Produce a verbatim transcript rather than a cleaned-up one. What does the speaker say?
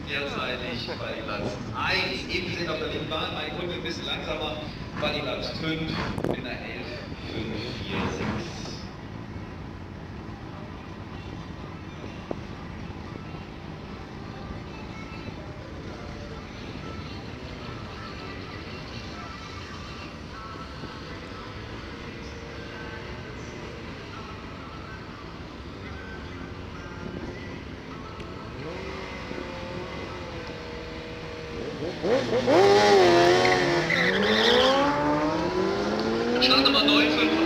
derzeitig Quali-Platz eins. Ebenfalls auf der linken Bahn, meine Kunde ein bisschen langsamer. Quali-Platz fünf mit einer elf fünf vier sechs. Startnummer neun fünf